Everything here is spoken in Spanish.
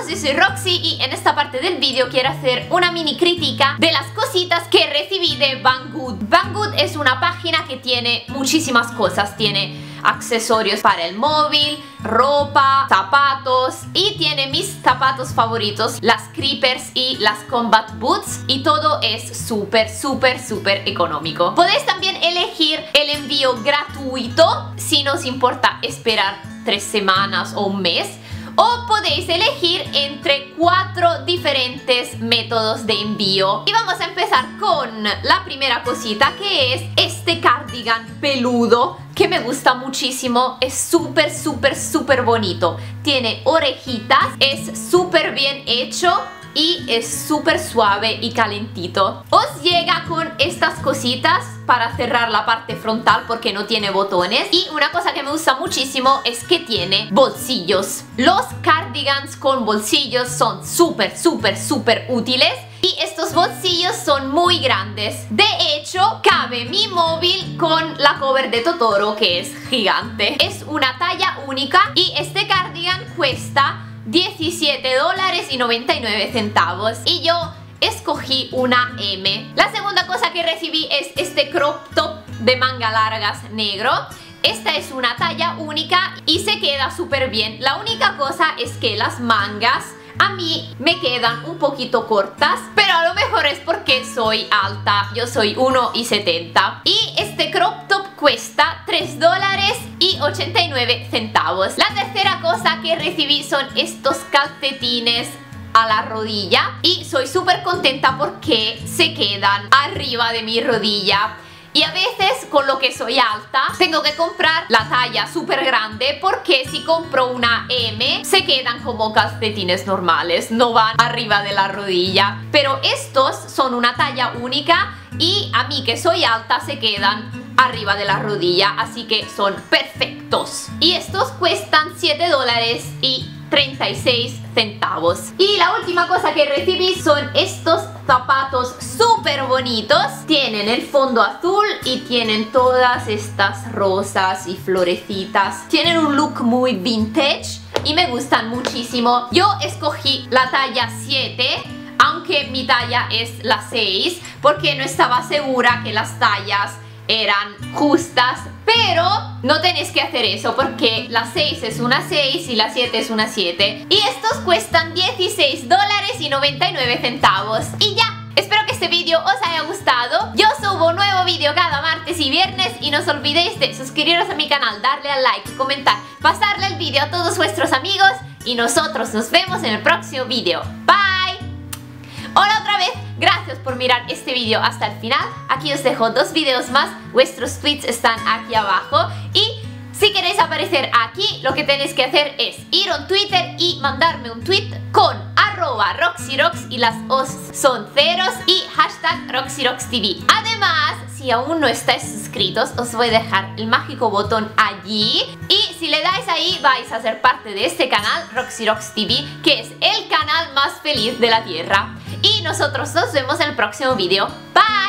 yo soy Roxy y en esta parte del vídeo quiero hacer una mini crítica de las cositas que recibí de Banggood. Banggood es una página que tiene muchísimas cosas, tiene accesorios para el móvil, ropa, zapatos y tiene mis zapatos favoritos, las Creepers y las Combat Boots, y todo es súper económico. Podéis también elegir el envío gratuito si no os importa esperar 3 semanas o un mes, o podéis elegir entre 4 diferentes métodos de envío. Y vamos a empezar con la primera cosita, que es este cardigan peludo que me gusta muchísimo. Es súper bonito, tiene orejitas, es súper bien hecho y es súper suave y calentito. Os llega con estas cositas para cerrar la parte frontal porque no tiene botones, y una cosa que me gusta muchísimo es que tiene bolsillos. Los cardigans con bolsillos son súper útiles, y estos bolsillos son muy grandes. De hecho, cabe mi móvil con la cover de Totoro, que es gigante. Es una talla única y este cardigan cuesta $17.99 y yo escogí una M. La segunda cosa que recibí es este crop top de manga largas negro. Esta es una talla única y se queda súper bien. La única cosa es que las mangas a mí me quedan un poquito cortas, pero a lo mejor es porque soy alta, yo soy 1,70. Y este crop top cuesta $3.89. La tercera cosa que recibí son estos calcetines a la rodilla y soy súper contenta porque se quedan arriba de mi rodilla. Y a veces, con lo que soy alta, tengo que comprar la talla súper grande, porque si compro una M se quedan como calcetines normales, no van arriba de la rodilla. Pero estos son una talla única y a mí, que soy alta, se quedan arriba de la rodilla, así que son perfectos. Y estos cuestan $7.36. Y la última cosa que recibí son estos zapatos súper bonitos. Tienen el fondo azul y tienen todas estas rosas y florecitas. Tienen un look muy vintage y me gustan muchísimo. Yo escogí la talla 7, aunque mi talla es la 6, porque no estaba segura que las tallas eran justas, pero no tenéis que hacer eso porque la 6 es una 6 y la 7 es una 7. Y estos cuestan $16.99. Y ya, espero que este vídeo os haya gustado. Yo subo un nuevo vídeo cada martes y viernes, y no os olvidéis de suscribiros a mi canal, darle al like, comentar, pasarle el vídeo a todos vuestros amigos, y nosotros nos vemos en el próximo vídeo. Bye. Hola otra vez, gracias por mirar este vídeo hasta el final. Aquí os dejo 2 vídeos más, vuestros tweets están aquí abajo. Y si queréis aparecer aquí, lo que tenéis que hacer es ir a Twitter y mandarme un tweet con @RoxyRox y las O's son ceros y #RoxyRoxTV. Además, si aún no estáis suscritos, os voy a dejar el mágico botón allí, y si le dais ahí vais a ser parte de este canal, RoxyRoxTV, que es el canal más feliz de la tierra. Y nosotros nos vemos en el próximo vídeo. Bye.